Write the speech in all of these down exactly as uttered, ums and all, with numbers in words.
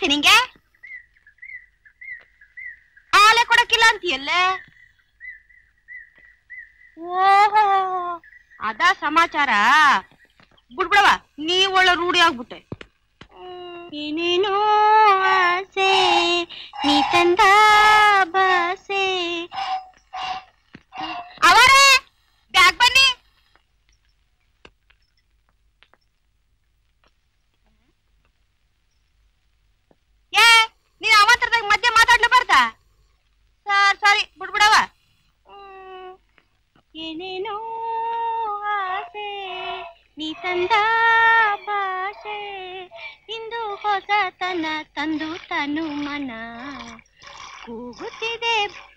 ಏನಾಯ್ತು ನಿಂಗೆ? ಹಾಲೆ ಕೊಡಕ್ಕಿಲ್ಲ ಅಂತೀಯಲ್ಲ? ಓಹೋ, ಅದಾ ಸಮಾಚಾರ. ಬಿಡ್ಬಿಡವ, ನೀ ಒಳ್ಳೆ ರೂಢಿ ಆಗ್ಬಿಟ್ಟೆ. ಏನೇನೋ ಆಸೆ ನೀ ತಂದ ಬಾಸೆ. ಅವರೇ ಬ್ಯಾಗ್ ಬನ್ನಿ. ಏ ನೀನ್ ಅವಂತರದಾಗ ಮಧ್ಯೆ ಮಾತಾಡ್ಲು ಬರ್ತಾ? ಸರ್ ಸಾರಿ, ಬಿಡ್ಬಿಡವ. ಏನೇನೋ ಆಸೆ ನೀ ತಂದ ಭಾಷೆ, ಇಂದು ಹೊಸತನ ತಂದು ತನು ಮನ ಕೂಗುತ್ತಿದೆ.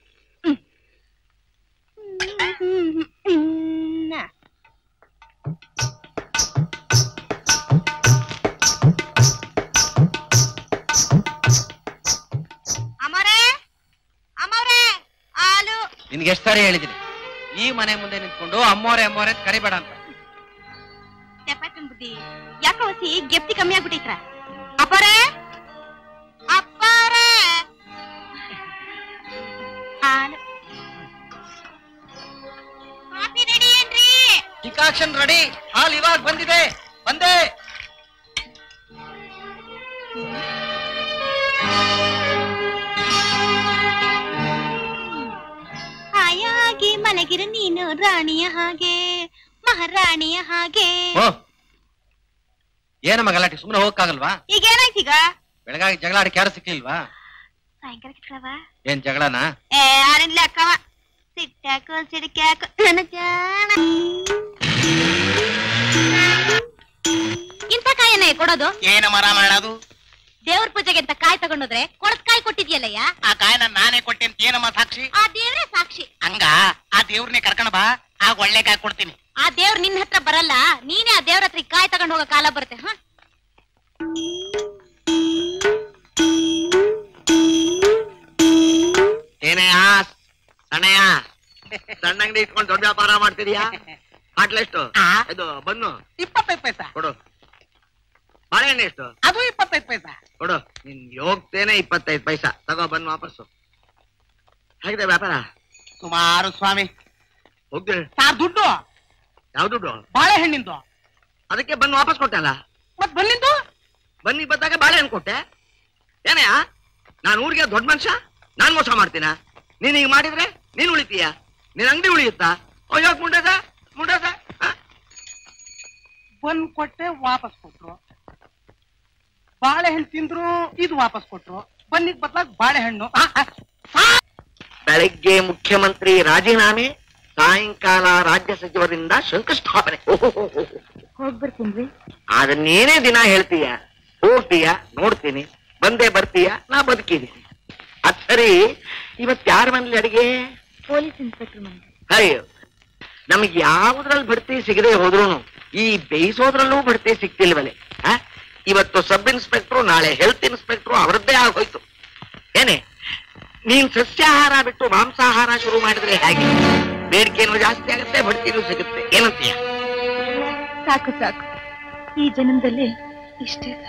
ಅಮರೇ ಅಮರೇ ಹಾಲು. ನಿನ್ಗೆ ಎಷ್ಟು ಸಾರಿ ಹೇಳಿದ್ದೀನಿ ಈ ಮನೆ ಮುಂದೆ ನಿಂತ್ಕೊಂಡು ಅಮ್ಮೋರೆ ಅಮ್ಮೋರೆ ಅಂತ ಕರಿಬೇಡ ಅಂತ. ಬುದ್ಧಿ ಯಾಕ ಹೊಸಿ ಗೆಪ್ತಿ ಕಮ್ಮಿ ಆಗ್ಬಿಟ್ಟಿದ್ರ? ಅಪ್ಪರೇ ಅಪ್ಪರೇ ಹಾಲು. ಕಾಫಿ ರೆಡಿ ಏನ್ರಿ? Decoction ready. ಹಾಲು ಇವಾಗ ಬಂದಿದೆ. ಬಂದೆ. ಹಾಯಾಗಿ ಮಲಗಿರ ನೀನು ರಾಣಿಯ ಹಾಗೆ, ಮಹಾರಾಣಿಯ ಹಾಗೆ. ಏನಮ್ಮ ಗಲಾಟೆ? ಸುಮ್ಮನೆ ಹೋಗಕ್ಕಾಗಲ್ವಾ? ಈಗ ಏನಾಯ್ತು? ಈಗ ಬೆಳಗಾಗಿ ಜಗಳ ಆಡಕ್ಕೆ ಯಾರು ಸಿಕ್ಲಿಲ್ವಾ? ಸಾಯಂಕಾಲ ಕಿತ್ಕಳವ. ಏನ್ ಜಗಳನ? ಏ ಆರಿನ್ಲೆ ಅಕ್ಕವ. ಸಿಟ್ಟಾಕೋ ಸಿಡಿಕ್ಯಾಕೋ ನನ್ನ ಜಾಣ. ಇಂಥ ಕಾಯನ್ನ ಕೊಡೋದು? ಏನಮ್ಮ ರಾಮಾಯಣದು? ದೇವ್ರ ಪೂಜೆಗೆ ಅಂತ ಕಾಯಿ ತಗೊಂಡೋದ್ರೆ ಕೊಳತ್ ಕಾಯಿ ಕೊಟ್ಟಿದ್ಯಲ್ಲಯ್ಯ. ಆ ಕಾಯಿನ ನಾನೇ ಕೊಟ್ಟೆ ಅಂತ ಏನಮ್ಮ ಸಾಕ್ಷಿ? ಆ ದೇವ್ರೇ ಸಾಕ್ಷಿ. ಹಂಗ ಆ ದೇವ್ರನ್ನೇ ಕರ್ಕೊಂಡ್ ಬಾ, ಆಗ ಒಳ್ಳೆ ಕಾಯಿ ಕೊಡ್ತೀನಿ. ಆ ದೇವ್ರ ನಿನ್ನ ಹತ್ರ ಬರಲ್ಲ, ನೀನೇ ಆ ದೇವ್ರ ಹತ್ರ ಕಾಯಿ ತಗೊಂಡ್ ಹೋಗೋ ಕಾಲ ಬರುತ್ತೆ. ಹ ಏನೇ ಸಣ್ಣಯ್ಯ, ಸಣ್ಣ ಅಂಗಡಿ ಇಟ್ಕೊಂಡು ದೊಡ್ಡ ವ್ಯಾಪಾರ ಮಾಡ್ತಿದ್ಯಾ? ಹಾಟ್ಲೆಷ್ಟು? ಇದು ಬನ್ನು ಇಪ್ಪತ್ತೈದು ಪೈಸಾ ಕೊಡು. ಬಾಳೆಹಣ್ಣು ಎಷ್ಟು? ಅದು ಇಪ್ಪತ್ತೈದು ಪೈಸಾ ಕೊಡು. ನಿನ್ ಹೋಗ್ತೇನೆ ಇಪ್ಪತ್ತೈದು ಪೈಸಾ ತಗೋ, ಬನ್ನು ವಾಪಸ್ಸು. ಹೇಗಿದೆ ವ್ಯಾಪಾರ? ಸುಮಾರು ಸ್ವಾಮಿ. ಹೋಗ್ತೇನೆ. ಸಾರ್ ದುಡ್ಡು? ಯಾವ ದುಡ್ಡು? ಬಾಳೆಹಣ್ಣಿಂದು. ಅದಕ್ಕೆ ಬನ್ನು ವಾಪಸ್ ಕೊಟ್ಟಲ್ಲ. ಮತ್ ಬನ್ನಿಂದು? ಬನ್ನಿ ಬಂದಾಗ ಬಾಳೆಹಣ್ಣು ಕೊಟ್ಟೆ. ಏನೆಯಾ ನಾನು ಊರಿಗೆ ದೊಡ್ಡ ಮನುಷ್ಯ? ನಾನ್ ಮೋಸ ಮಾಡ್ತೀನ? ನೀನ್ ಈಗ ಮಾಡಿದ್ರೆ ನೀನ್ ಉಳಿತೀಯ, ನಿನ್ ಅಂಗಡಿ ಉಳಿಯುತ್ತಾ? ಅಯ್ಯೋಕ್ ಮುಂಡದ ಮುಂಡದ ಬನ್ ಕೊಟ್ಟೆ ವಾಪಸ್ ಕೊಟ್ರು, ಬಾಳೆಹಣ್ಣು ತಿಂದ್ರು ಇದು ವಾಪಸ್ ಕೊಟ್ರು, ಬನ್ನಿಗ್ ಬದ್ಲಾಗ ಬಾಳೆಹಣ್ಣು. ಬೆಳಗ್ಗೆ ಮುಖ್ಯಮಂತ್ರಿ ರಾಜೀನಾಮೆ, ಸಾಯಂಕಾಲ ರಾಜ್ಯ ಸಚಿವರಿಂದ ಶಂಕುಸ್ಥಾಪನೆ. ಹೋಗ್ಬರ್ತೀನಿ. ಅದನ್ನೇನೇ ದಿನ ಹೇಳ್ತೀಯ, ಹೋಗ್ತೀಯ, ನೋಡ್ತೀನಿ, ಬಂದೇ ಬರ್ತೀಯ, ನಾ ಬದುಕಿದ್ದೀನಿ. ಅದ್ ಸರಿ, ಇವತ್ ಯಾರ ಮನೇಲಿ ಅಡಿಗೆ? ಪೊಲೀಸ್ ಇನ್ಸ್ಪೆಕ್ಟರ್ ಮನೆ. ಅಯ್ಯೋ, ನಮಗ್ ಯಾವುದ್ರಲ್ಲಿ ಬಡ್ತಿ ಸಿಗದೆ ಹೋದ್ರು ಈ ಬೇಯಿಸೋದ್ರಲ್ಲೂ ಬಡ್ತಿ ಸಿಕ್ತಿಲ್ವಲೆ. ಇವತ್ತು ಸಬ್ ಇನ್ಸ್ಪೆಕ್ಟ್ರು, ನಾಳೆ ಹೆಲ್ತ್ ಇನ್ಸ್ಪೆಕ್ಟ್ರು, ಅವರದ್ದೇ ಆಗೋಯ್ತು. ಏನೇ ನೀನ್ ಸಸ್ಯಾಹಾರ ಬಿಟ್ಟು ಮಾಂಸಾಹಾರ ಶುರು ಮಾಡಿದ್ರೆ ಹೇಗೆ? ಬೇಡಿಕೆನೂ ಜಾಸ್ತಿ ಆಗುತ್ತೆ, ಬಡ್ತಿನೂ ಸಿಗುತ್ತೆ. ಏನಂತೀಯ? ಸಾಕು ಸಾಕು, ಈ ಜನ್ಮದಲ್ಲಿ ಇಷ್ಟೇ ಸಾಕು.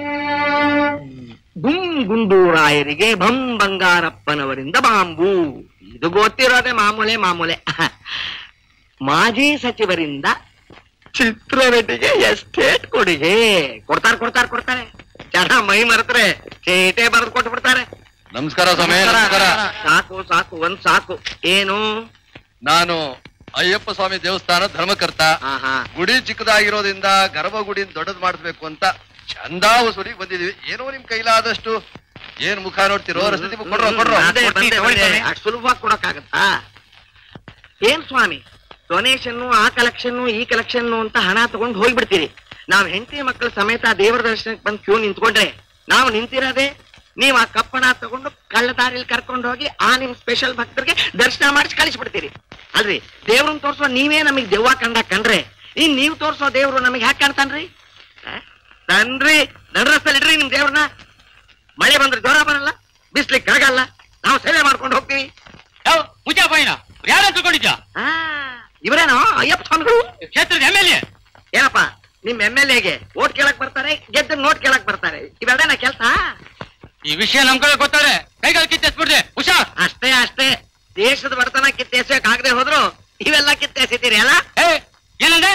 ಗುಂ ಗುಂಡೂರಾಯರಿಗೆ ಭಂ ಬಂಗಾರಪ್ಪನವರಿಂದ ಬಾಂಬು. ಇದು ಗೊತ್ತಿರೋದೆ ಮಾಮೂಲೆ ಮಾಮೂಲೆ. ಮಾಜಿ ಸಚಿವರಿಂದ ಚಿತ್ರನಟಿಗೆ ಎಸ್ಟೇಟ್ ಕೊಡುಗೆ. ಕೊಡ್ತಾರೆ ಕೊಡ್ತಾರೆ ಕೊಡ್ತಾರೆ ಜನ ಮೈ ಮರೆತ್ರೆ ಚೇಟೆ ಬರೆದು ಕೊಟ್ಟು ಬಿಡ್ತಾರೆ. ನಮಸ್ಕಾರ ಸ್ವಾಮಿ. ಸಾಕು ಸಾಕು, ಒಂದ್ ಸಾಕು. ಏನು? ನಾನು ಅಯ್ಯಪ್ಪ ಸ್ವಾಮಿ ದೇವಸ್ಥಾನ ಧರ್ಮಕರ್ತ. ಗುಡಿ ಚಿಕ್ಕದಾಗಿರೋದ್ರಿಂದ ಗರ್ಭಗುಡಿ ದೊಡ್ಡದ್ ಮಾಡಿಸ್ಬೇಕು ಅಂತ ಚಂದಾ ವಸೂಲಿಗೆ ಬಂದಿದೀವಿ. ಏನೋ ನಿಮ್ ಕೈಲಾದಷ್ಟು. ಏನ್ ಮುಖ ನೋಡ್ತಿರೋ? ರಸೀದಿ ಕೊಡ್ರೋ ಕೊಡ್ರೋ. ಅಷ್ಟು ಸುಲಭವಾಗಿ ಕೊಡಕ್ಕಾಗತ್ತಾ? ಏನ್ ಸ್ವಾಮಿ, ಡೊನೇಷನ್, ಆ ಕಲೆಕ್ಷನ್ ಈ ಕಲೆಕ್ಷನ್ ಅಂತ ಹಣ ತಗೊಂಡು ಹೋಗ್ಬಿಡ್ತೀರಿ. ನಾವ್ ಹೆಂಡತಿ ಮಕ್ಕಳ ಸಮೇತ ದೇವರ ದರ್ಶನಕ್ಕೆ ಬಂದು ಕ್ಯೂ ನಿಂತ್ಕೊಂಡ್ರೆ ನಾವು ನಿಂತಿರೋದೇ ನೀವ್ ಆ ಕಪ್ಪಣ ತಗೊಂಡು ಕಳ್ಳ ದಾರಿಲಿ ಕರ್ಕೊಂಡು ಹೋಗಿ ಆ ನಿಮ್ ಸ್ಪೆಷಲ್ ಭಕ್ತರಿಗೆ ದರ್ಶನ ಮಾಡಿಸಿ ಕಳಿಸ್ಬಿಡ್ತೀರಿ. ಅಲ್ರಿ, ದೇವ್ರನ್ನ ತೋರ್ಸೋ ನೀವೇ ನಮಗ್ ದೆವ್ವ ಕಂಡ ಕಂಡ್ರೆ ಇನ್ ನೀವ್ ತೋರ್ಸೋ ದೇವ್ರು ನಮಗ್ ಹ್ಯಾಕ್ ಕಾಣ್ತಾನ್ರಿ? ತನ್ರಿ, ನಡ್ರಸ್ತಲ್ಲಿ ಇಡ್ರಿ ನಿಮ್ ದೇವ್ರನ್ನ. ಮಳೆ ಬಂದ್ರೆ ಜ್ವರ ಬರಲ್ಲ, ಬಿಸ್ಲಿಕ್ಕೆ ಕರಗಲ್ಲ, ನಾವು ಸೇವೆ ಮಾಡ್ಕೊಂಡು ಹೋಗ್ತೀವಿ. ಯಾರು ತಿಳ್ಕೊಂಡಿದ್ಯಾ? ಇವರೇನೋ ಅಯ್ಯಪ್ಪ ಸ್ವಾಮಿಗಳು, ಕ್ಷೇತ್ರದ ಎಂ ಎಲ್ ಎ. ಏನಪ್ಪಾ ನಿಮ್ ಎಂ ಎಲ್ ಎಗೆ ಓಟ್ ಕೇಳಕ್ ಬರ್ತಾರೆ, ಗೆದ್ದ ನೋಟ್ ಕೇಳಕ್ ಬರ್ತಾರೆ. ಇವೆರಡೇನ ಕೆಲ್ಸ? ಈ ವಿಷಯ ನಮ್ ಕಡೆ ಗೊತ್ತಾದ್ರೆ ಕೈಗಾಲ್ ಕಿತ್ತೆಸ್ಬಿಡ್ದೆ ಹುಷಾರ್. ಅಷ್ಟೇ ಅಷ್ಟೇ, ದೇಶದ ಬಡತನ ಕಿತ್ತೆಸಕ್ ಆಗದೆ ಹೋದ್ರು ಇವೆಲ್ಲ ಕಿತ್ತೆಸಿತೀರಿ ಅಲ್ಲ? ಏನಂದ್ರೆ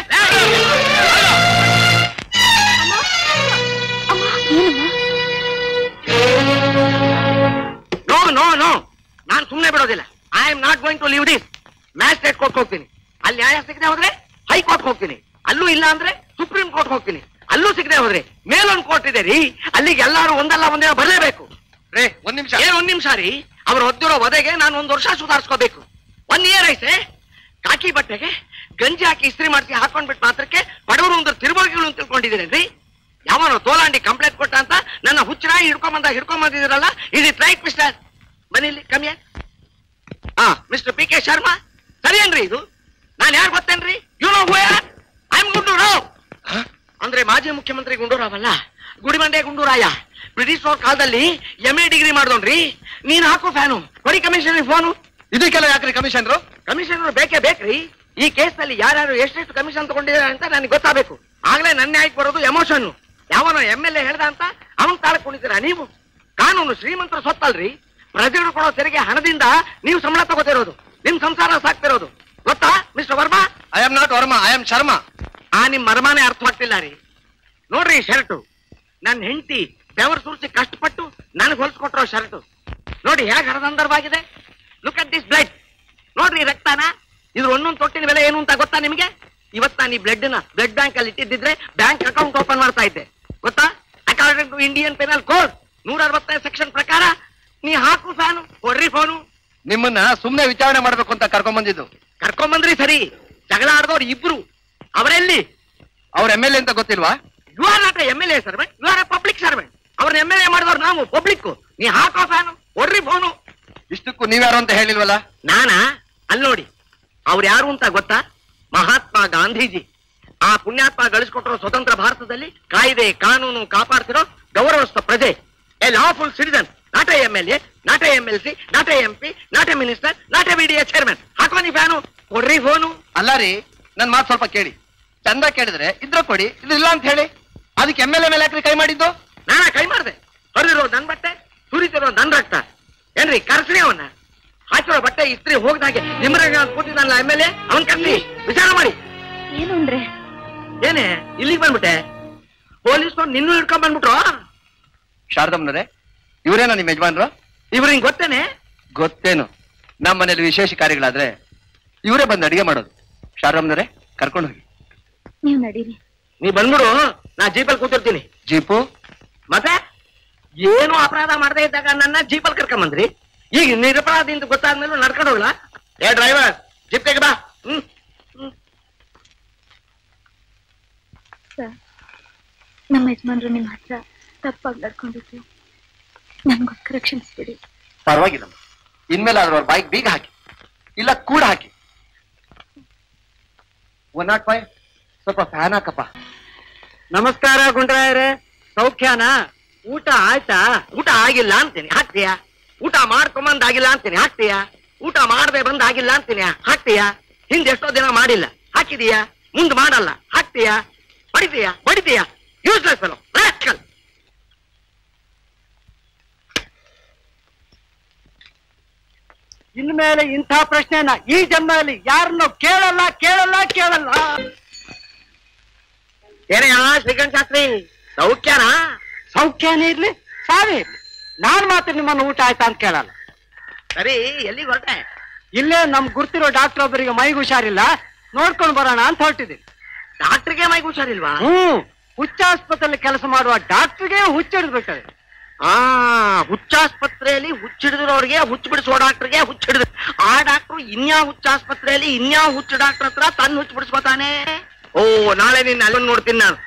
ನೋ ನೋ ನೋ, ನಾನು ಸುಮ್ಮನೆ ಬಿಡೋದಿಲ್ಲ. I am not going to leave this. Magistrate court ಹೋಗ್ತೀನಿ, ಅಲ್ಲಿ ನ್ಯಾಯ ಸಿಗದೆ ಹೋದ್ರೆ ಹೈಕೋರ್ಟ್ ಹೋಗ್ತೀನಿ, ಅಲ್ಲೂ ಇಲ್ಲ ಅಂದ್ರೆ ಸುಪ್ರೀಂ ಕೋರ್ಟ್ ಹೋಗ್ತೀನಿ, ಅಲ್ಲೂ ಸಿಗದೆ ಹೋದ್ರೆ ಮೇಲೊಂದು ಕೋರ್ಟ್ ಇದೆ ರೀ, ಅಲ್ಲಿಗೆ ಎಲ್ಲಾರು ಒಂದಲ್ಲ ಒಂದಿನ ಬರಲೇಬೇಕು. ರೇ ಒಂದ್ ನಿಮಿಷ. ಏನ್ ಒಂದ್ ನಿಮಿಷ ರೀ? ಅವ್ರು ಹೊದ್ದಿರೋ ವಧೆಗೆ ನಾನು ಒಂದ್ ವರ್ಷ ಸುಧಾರಿಸ್ಕೋಬೇಕು. ಒನ್ ಇಯರ್ ಐತೆ. ಕಾಕಿ ಬಟ್ಟೆಗೆ ಗಂಜಿ ಹಾಕಿ ಇಸ್ತ್ರಿ ಮಾಡಿಸಿ ಹಾಕೊಂಡ್ಬಿಟ್ಟು ಮಾತ್ರಕ್ಕೆ ಬಡವರು ಒಂದು ತಿರುಬೋಗಿಗಳು ಅಂತ ತಿಳ್ಕೊಂಡಿದ್ದೀರೇನ್ರಿ? ಯಾವನೋ ತೋಲಾಂಡಿ ಕಂಪ್ಲೇಂಟ್ ಕೊಟ್ಟ ಅಂತ ನನ್ನ ಹುಚ್ಚರಾಯಿ ಹಿಡ್ಕೊಂಬಂದ ಹಿಡ್ಕೊಂಬಂದಿದ್ದೀರಲ್ಲ, ಇದು ರೈಟ್ ಮಿಸ್ಟರ್? ಮನೇಲಿ ಕಮ್ಮಿ ಹಾ ಮಿಸ್ಟರ್ ಪಿ ಕೆ ಶರ್ಮಾ, ಸರಿಯೇನ್ರಿ ಇದು? ನಾನ್ ಯಾರು ಗೊತ್ತೇನ್ರಿ? You know who I am Gundu Rao. ಅಂದ್ರೆ ಮಾಜಿ ಮುಖ್ಯಮಂತ್ರಿ ಗುಂಡೂರಾವ್ ಅಲ್ಲ, ಗುಡಿಮಂಡೆ ಗುಂಡೂರಾಯ. ಬ್ರಿಟಿಷ್ ಅವ್ರ ಕಾಲದಲ್ಲಿ ಎಂ ಎ ಡಿಗ್ರಿ ಮಾಡ್ದೋನ್ರಿ. ನೀನ್ ಹಾಕು ಫ್ಯಾನು, ಕೊಡಿ ಕಮಿಷನರ್ ಫೋನು. ಇದಕ್ಕೆಲ್ಲ ಯಾಕ್ರಿ ಕಮಿಷನರು? ಕಮಿಷನರ್ ಬೇಕೇ ಬೇಕ್ರಿ. ಈ ಕೇಸ್ ನಲ್ಲಿ ಯಾರ್ಯಾರು ಎಷ್ಟೆಷ್ಟು ಕಮಿಷನ್ ತಗೊಂಡಿದ್ದಾರೆ ಅಂತ ನನಗೆ ಗೊತ್ತಾಗಬೇಕು. ಆಗ್ಲೇ ನನ್ನ ನ್ಯಾಯಕ್ಕೆ ಬರೋದು ಎಮೋಷನ್. ಯಾವನೋ ಎಂ ಎಲ್ ಎ ಹೇಳ್ದ ಅಂತ ಅವನ್ ತಾಳ್ಕೊಂಡಿದ್ದೀರಾ ನೀವು? ಕಾನೂನು ಶ್ರೀಮಂತರ ಸೊತ್ತಲ್ರಿ. ಪ್ರಜೆಗಳು ಕೊಡೋ ತೆರಿಗೆ ಹಣದಿಂದ ನೀವು ಸಂಬಳ ತಗೋತಿರೋದು, ನಿಮ್ ಸಂಸಾರ ಸಾಕ್ತಿರೋದು ಗೊತ್ತಾ mister Varma? I am not Varma, I am Sharma. ಆ ನಿಮ್ ಮರ್ಮಾನೇ ಅರ್ಥವಾಗ್ತಿಲ್ಲ ರೀ. ನೋಡ್ರಿ ಶರ್ಟು, ನನ್ನ ಹೆಂಡತಿ ಬೆವರು ಸುರಿಸಿ ಕಷ್ಟಪಟ್ಟು ನನಗೆ ಹೊಲ್ಸ್ಕೊಟ್ರೋ ಶರ್ಟು ನೋಡಿ ಹೇಗೆ ಹರದಂದರವಾಗಿದೆ. Look at this blood. ನೋಡ್ರಿ ರಕ್ತನ, ಇದ್ರ ಒಂದೊಂದು ತೊಟ್ಟಿನ ಬೆಲೆ ಏನು ಅಂತ ಗೊತ್ತಾ ನಿಮಗೆ? ಇವತ್ತು ನಾನು ಈ ಬ್ಲಡ್ ನ ಬ್ಲಡ್ ಬ್ಯಾಂಕ್ ಅಲ್ಲಿ ಇಟ್ಟಿದ್ದಿದ್ರೆ ಬ್ಯಾಂಕ್ ಅಕೌಂಟ್ ಓಪನ್ ಮಾಡ್ತಾ ಇದ್ದೆ ಗೊತ್ತಾ? According to Indian penal code ನೂರ ಅರವತ್ತೈದು ಸೆಕ್ಷನ್ ಪ್ರಕಾರ ನೀ ಹಾಕು ಫ್ಯಾನು, ಕೊಡ್ರಿ ಫೋನು. ನಿಮ್ಮನ್ನ ಸುಮ್ನೆ ವಿಚಾರಣೆ ಮಾಡ್ಬೇಕು ಅಂತ ಕರ್ಕೊಂಡ್ ಬಂದಿದ್ದು. ಕರ್ಕೊಂಬಂದ್ರಿ ಸರಿ, ಜಗಳ ಆಡ್ದವ್ರು ಇಬ್ರು. ಅವರೆಲ್ಲಿ? ಅವ್ರ ಎಂ ಎಲ್ ಎ ಅಂತ ಗೊತ್ತಿಲ್ವಾ? You are not M L A servant, you are a public servant. ಅವ್ರನ್ನ ಎಂ ಎಲ್ ಎ ಮಾಡಿದವ್ರು ನಾವು ಪಬ್ಲಿಕ್. ನೀ ಹಾಕೋ ಫ್ಯಾನು, ಕೊಡ್ರಿ ಫೋನು. ಇಷ್ಟಕ್ಕೂ ನೀವ್ಯಾರು ಅಂತ ಹೇಳಿಲ್ವಲ್ಲ? ನಾನಾ? ಅಲ್ಲಿ ನೋಡಿ, ಅವ್ರು ಯಾರು ಅಂತ ಗೊತ್ತಾ? ಮಹಾತ್ಮ ಗಾಂಧೀಜಿ. ಆ ಪುಣ್ಯಾತ್ಮ ಗಳಿಸ್ಕೊಟ್ಟಿರೋ ಸ್ವತಂತ್ರ ಭಾರತದಲ್ಲಿ ಕಾಯ್ದೆ ಕಾನೂನು ಕಾಪಾಡ್ತಿರೋ ಗೌರವಸ್ಥ ಪ್ರಜೆ. A lawful citizen, not a M L A, not a M L C, not a M P, not a minister, not a B D A chairman. ಹಾಕೋ ನೀ ಫ್ಯಾನು, ಕೊಡ್ರಿ ಫೋನು. ಅಲ್ಲ ರೀ, ನನ್ ಮಾತು ಸ್ವಲ್ಪ ಕೇಳಿ. ಚಂದ ಕೇಳಿದ್ರೆ ಇದ್ರ ಕೊಡಿ, ಇದು ಇಲ್ಲ ಅಂತ ಹೇಳಿ ಅದಕ್ಕೆ ಎಂ ಎಲ್ ಎ ಮೇಲೆ ಯಾಕ್ರಿ ಕೈ ಮಾಡಿದ್ದು? ನಾನಾ ಕೈ ಮಾಡಿದೆ? ಹೊರದಿರೋ ನನ್ ಬಟ್ಟೆ, ಸುರಿತಿರೋ ನನ್ ರಕ್ತ. ಏನ್ರಿ ಕರ್ಸ್ರಿ ಅವನ್ನ? ಹಾಕಿರೋ ಬಟ್ಟೆ ಇಸ್ತ್ರಿ ಹೋಗ್ದಾಗೆ ನಿಮ್ರಾಗ ಕೂತಿದ್ದಲ್ಲ ಎಂ ಎಲ್ ಎ, ಅವನ್ ಕರ್ಸಿ ವಿಚಾರ ಮಾಡಿ. ಏನು ಅಂದ್ರೆ ಏನೇ ಇಲ್ಲಿಗೆ ಬಂದ್ಬಿಟ್ಟೆ? ಪೊಲೀಸ್ನವ್ರು ನಿನ್ನೂ ಹಿಡ್ಕೊಂಡ್ ಬಂದ್ಬಿಟ್ರು? ಶಾರದಮ್ಮನವ್ರೆ, ಇವರೇನ ನಿಮ್ ಯಜಮಾನ್ರು? ಇವ್ರು ಹಿಂಗ್ ಗೊತ್ತೇನೆ? ಗೊತ್ತೇನು, ನಮ್ಮ ಮನೇಲಿ ವಿಶೇಷ ಕಾರ್ಯಗಳಾದ್ರೆ ಇವರೇ ಬಂದು ಅಡಿಗೆ ಮಾಡೋದು. ಶಾರದಮ್ಮನವ್ರೆ, ಕರ್ಕೊಂಡು ಹೋಗಿ. ನೀವು ನಡೀರಿ. ನೀ ಬಂದ್ಬಿಡು, ನಾ ಜೀಪಲ್ಲಿ ಕೂತಿರ್ತೀನಿ. ಜೀಪು? ಮತ್ತೆ ಏನು ಅಪರಾಧ ಮಾಡದೇ ಇದ್ದಾಗ ನನ್ನ ಜೀಪಲ್ಲಿ ಕರ್ಕೊಂಬಂದ್ರಿ. ಈಗ ನಿರಪರಾಧಿ ಅಂತ ಗೊತ್ತಾದ್ಮೇಲೆ ನಡ್ಕೊಂಡು ಹೋಗ್ಲಾ? ಏ ಡ್ರೈವರ್, ಜೀಪ್ ತೆಗೆ ಬಾ. ಹ್ಮ್ ಸರ್, ನಮ್ಮ ಯಜಮಾನ್ರು ನಿಮ್ಮ ಹತ್ರ ತಪ್ಪಾಗಿ ನಡ್ಕೊಂಡಿದ್ರು, ನನ್ಗೋಸ್ಕರ ಕ್ಷಮಿಸ್ಬಿಡಿ. ಪರವಾಗಿಲ್ಲ, ಇನ್ಮೇಲೆ ಆದ್ರೂ ಅವ್ರ ಬೈಕ್ ಬೀಗ ಹಾಕಿ, ಇಲ್ಲ ಕೂಡ ಹಾಕಿ. ಒನ್ ನಾಟ್ ಫೈವ್ ಸ್ವಲ್ಪ ಫ್ಯಾನ್ ಹಾಕಪ್ಪ. ನಮಸ್ಕಾರ ಗುಂಡ್ರಾಯರೇ, ಸೌಖ್ಯನಾ? ಊಟ ಆಯ್ತಾ? ಊಟ ಆಗಿಲ್ಲ ಅಂತೀನಿ, ಹಾಕ್ತೀಯಾ? ಊಟ ಮಾಡ್ಕೊಂಬಂದ್ ಆಗಿಲ್ಲ ಅಂತೀನಿ, ಹಾಕ್ತೀಯಾ? ಊಟ ಮಾಡದೆ ಬಂದ್ ಆಗಿಲ್ಲ ಅಂತೀನಿ, ಹಾಕ್ತೀಯಾ? ಹಿಂದೆ ಎಷ್ಟೋ ದಿನ ಮಾಡಿಲ್ಲ, ಹಾಕಿದೀಯಾ? ಮುಂದ್ ಮಾಡಲ್ಲ, ಹಾಕ್ತೀಯಾ? ಬಡಿತೀಯಾ? ಬಡಿತೀಯಾ? Useless fellow, rascal. ಇನ್ಮೇಲೆ ಇಂಥ ಪ್ರಶ್ನೆನ ಈ ಜನ್ಮದಲ್ಲಿ ಯಾರನ್ನು ಕೇಳಲ್ಲ ಕೇಳಲ್ಲ ಕೇಳಲ್ಲ. ಏನಯ್ಯ ಶ್ರೀಕಂಠ ಶಾಸ್ತ್ರಿ, ಸೌಖ್ಯನಾ? ಸೌಖ್ಯನೇ ಇರ್ಲಿ, ಸಾವೇ ಇರ್ಲಿ, ನಾನ್ ಮಾತ್ರ ನಿಮ್ಮನ್ನು ಊಟ ಆಯ್ತಾ ಅಂತ ಕೇಳಲ್ಲ. ಸರಿ, ಎಲ್ಲಿಗೆ ಹೊರಟೆ? ಇಲ್ಲೇ ನಮ್ ಗುರ್ತಿರೋ ಡಾಕ್ಟರ್ ಒಬ್ಬರಿಗೆ ಮೈಗೆ ಹುಷಾರಿಲ್ಲ, ನೋಡ್ಕೊಂಡು ಬರೋಣ ಅಂತ ಹೊರಟಿದ್ದೀನಿ. ಡಾಕ್ಟರ್ಗೆ ಮೈಗೆ ಹುಷಾರಿಲ್ವಾ? ಹ್ಮ್, ಹುಚ್ಚಾಸ್ಪತ್ರೆಯಲ್ಲಿ ಕೆಲಸ ಮಾಡುವ ಡಾಕ್ಟರ್ಗೆ ಹುಚ್ಚಿಡ್ಬಿಟ್ಟದೆ. ಆ ಹುಚ್ಚಾಸ್ಪತ್ರೆಯಲ್ಲಿ ಹುಚ್ಚಿಡಿದ್ರವ್ರಿಗೆ ಹುಚ್ಚು ಬಿಡಿಸೋ ಡಾಕ್ಟರ್ಗೆ ಹುಚ್ಚಿಡಿದ್ರು. ಆ ಡಾಕ್ಟ್ರು ಇನ್ಯಾವ ಹುಚ್ಚಾಸ್ಪತ್ರೆಯಲ್ಲಿ ಇನ್ಯಾವ ಹುಚ್ಚು ಡಾಕ್ಟರ್ ಹತ್ರ ತನ್ನ ಹುಚ್ಚು ಬಿಡಿಸ್ಕೋತಾನೆ. ಓ, ನಾಳೆ ನಿನ್ನ ಅಲ್ಲೊಂದು ನೋಡ್ತೀನಿ ನಾನು.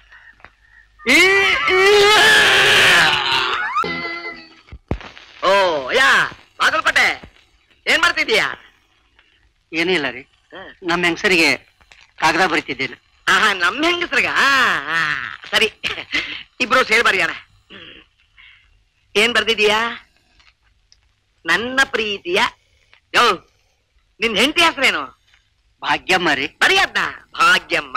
ಓ ಯಾ ಬಾಗಲಕೋಟೆ, ಏನ್ ಮಾಡ್ತಿದ್ದೀಯಾ? ಏನಿಲ್ಲ ರೀ, ನಮ್ಮ ಹೆಂಗಸರಿಗೆ ಕಾಗದ ಬರೀತಿದ್ದೇನೆ. ಆಹಾ, ನಮ್ಮ ಹೆಂಗಸ್ರಿಗ? ಸರಿ, ಇಬ್ರು ಸೇರಿ ಬರೆಯೋಣ. ಏನ್ ಬರ್ದಿದೀಯಾ? ನನ್ನ ಪ್ರೀತಿಯ ಯೋ, ನಿನ್ ಹೆಂಡತಿ ಹೆಸರೇನು? ಭಾಗ್ಯಮ್ಮ ರೀ. ಬರೆಯದ್ನ? ಭಾಗ್ಯಮ್ಮ.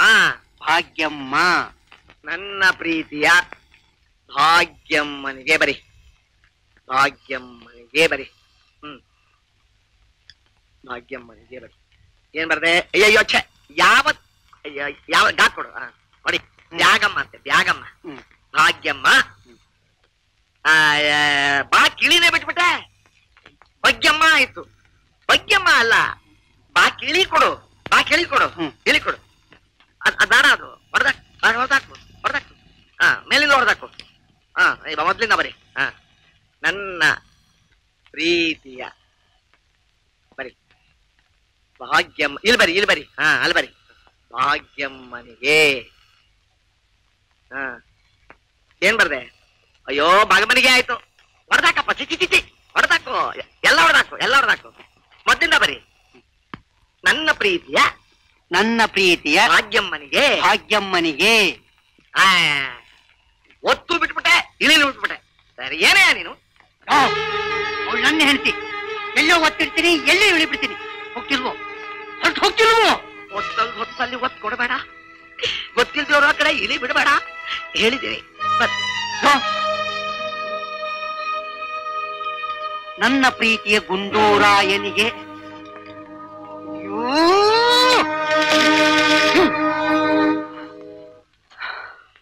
ಭಾಗ್ಯಮ್ಮ. ನನ್ನ ಪ್ರೀತಿಯ ಭಾಗ್ಯಮ್ಮನಿಗೆ ಬರಿ. ಭಾಗ್ಯಮ್ಮನಿಗೆ ಬರಿ. ಹ್ಮ್ ಭಾಗ್ಯಮ್ಮನಿಗೆ ಬರಿ. ಏನ್ ಬರ್ದೆ? ಅಯ್ಯಯ್ಯೋ ಛೆ, ಯಾವ ಯಾವ ಡಾಕ್ ಕೊಡು. ಹಾ ನೋಡಿ, ಬ್ಯಾಗಮ್ಮ ಅಂತೆ, ಬ್ಯಾಗಮ್ಮ. ಭಾಗ್ಯಮ್ಮ. ಬಾ ಕಿಳಿನೇ ಬಿಟ್ಬಿಟ್ಟೆ. ಭಾಗ್ಯಮ್ಮ ಆಯ್ತು, ಭಾಗ್ಯಮ್ಮ ಅಲ್ಲ. ಬಾ ಕಿಳಿ ಕೊಡು, ಬಾ ಕಿಳಿ ಕೊಡು, ಕಿಳಿ ಕೊಡು. ಅದ್ ಬೇಡ, ಅದು ಹೊಡೆದಾಕ್ ಹೊಡೆದಾಕು ಹೊಡೆದಾಕು. ಹಾ ಮೇಲಿಂದ ಹೊಡೆದಾಕು. ಹಾ ಮೊದ್ಲಿಂದ ಬರಿ. ಹಾ ನನ್ನ ಪ್ರೀತಿಯ ಬರಿ ಭಾಗ್ಯಮ್ಮ. ಇಲ್ಲಿ ಬರಿ, ಇಲ್ಲಿ ಬರಿ. ಹಾ ಅಲ್ಲಿ ಬರಿ. ಭಾಗ್ಯಮ್ಮನಿಗೆ. ಹಾ ಏನ್ ಬರ್ದೆ? ಅಯ್ಯೋ ಭಾಗ್ಯಮ್ಮನಿಗೆ ಆಯ್ತು. ಹೊಡೆದಾಕಪ್ಪ, ಚಿಚಿ ಚಿಚಿ ಹೊಡೆದಾಕು, ಎಲ್ಲ ಹೊಡೆದಾಕು, ಎಲ್ಲ ಹೊಡೆದಾಕು. ಮೊದ್ಲಿಂದ ಬರಿ. ನನ್ನ ಪ್ರೀತಿಯ ನನ್ನ ಪ್ರೀತಿಯ ಭಾಗ್ಯಮ್ಮನಿಗೆ. ಭಾಗ್ಯಮ್ಮನಿಗೆ. ಆ ಒತ್ತು ಬಿಟ್ಬಿಟ್ಟೆ, ಇಳಿಲು ಬಿಟ್ಬಿಟ್ಟೆ. ಸರಿ, ಏನೇ ನೀನು? ಅವಳು ನನ್ನ ಹೆಂಡತಿ. ಎಲ್ಲೋ ಒತ್ತಿರ್ತೀನಿ, ಎಲ್ಲೇ ಇಳಿಬಿಡ್ತೀನಿ. ಹೋಗ್ತಿಲ್ವೋ? ಹೊರಟು ಹೋಗ್ತಿಲ್ವೋ? ಒತ್ತಲ್ಲಿ ಹೊತ್ತಲ್ಲಿ ಒತ್ತು ಕೊಡಬೇಡ. ಗೊತ್ತಿಲ್ದವ್ರ ಕಡೆ ಇಳಿ ಬಿಡಬೇಡ ಹೇಳಿದ್ದೀನಿ. ನನ್ನ ಪ್ರೀತಿಯ ಗುಂಡೂರಾಯನಿಗೆ